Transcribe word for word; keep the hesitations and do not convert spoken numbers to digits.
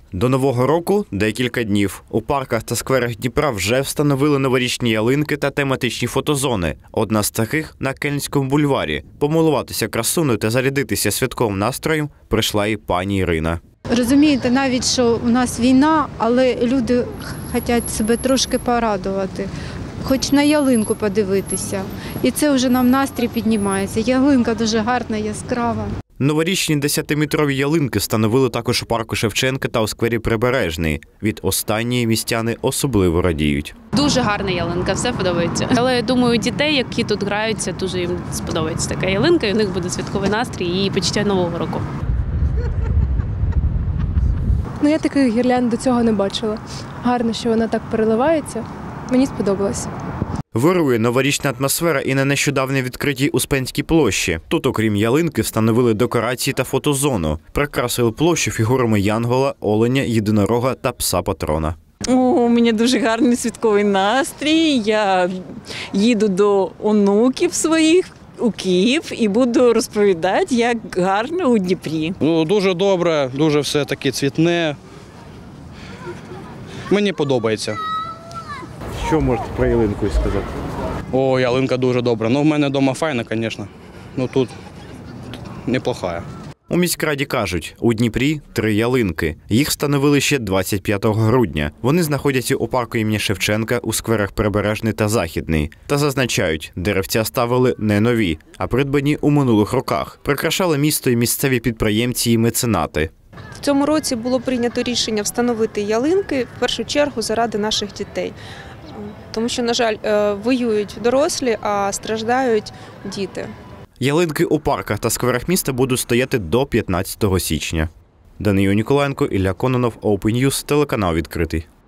До Нового року – декілька днів. У парках та скверах Дніпра вже встановили новорічні ялинки та тематичні фотозони. Одна з таких – на Кельнському бульварі. Помилуватися красуною та зарядитися святковим настроєм прийшла і пані Ірина. Розумієте, навіть що у нас війна, але люди хочуть себе трошки порадувати. Хоч на ялинку подивитися. І це вже нам настрій піднімається. Ялинка дуже гарна, яскрава. Новорічні десятиметрові ялинки встановили також у парку Шевченка та у сквері Прибережний. Від останньої містяни особливо радіють. Дуже гарна ялинка, все подобається. Але я думаю, дітей, які тут граються, дуже їм сподобається така ялинка, і у них буде святковий настрій і почуття Нового року. Ну, я таких гірлянд до цього не бачила. Гарно, що вона так переливається. Мені сподобалося. Вирує новорічна атмосфера і на нещодавно відкритій Успенській площі. Тут, окрім ялинки, встановили декорації та фотозону. Прикрасили площу фігурами янгола, оленя, єдинорога та пса-патрона. О, у мене дуже гарний святковий настрій. Я їду до онуків своїх у Київ і буду розповідати, як гарно у Дніпрі. Ну, дуже добре, дуже все таке цвітне. Мені подобається. Що можете про ялинку сказати? О, ялинка дуже добра. Ну, в мене вдома файна, звісно. Ну, тут неплохая. У міськраді кажуть, у Дніпрі три ялинки. Їх встановили ще двадцять п'ятого грудня. Вони знаходяться у парку імені Шевченка, у скверах Прибережний та Західний. Та зазначають, деревця ставили не нові, а придбані у минулих роках. Прикрашали місто і місцеві підприємці і меценати. В цьому році було прийнято рішення встановити ялинки, в першу чергу, заради наших дітей. Тому що, на жаль, воюють дорослі, а страждають діти. Ялинки у парках та скверах міста будуть стояти до п'ятнадцятого січня. Данило Ніколаєнко, Ілля Кононов, Open News, телеканал «Відкритий».